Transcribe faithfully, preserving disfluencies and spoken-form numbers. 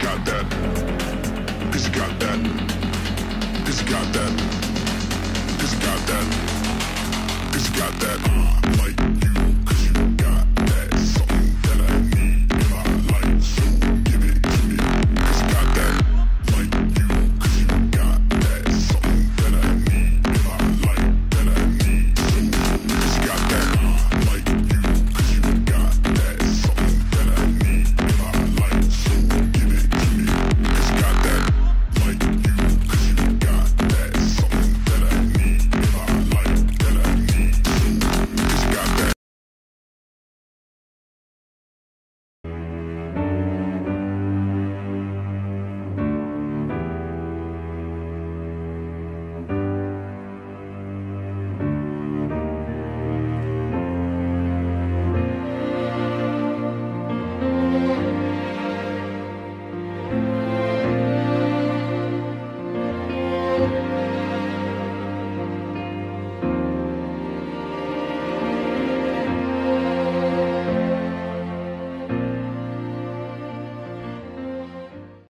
got that, cause you got that, cause you got that, cause you got that, cause you got that, uh, like you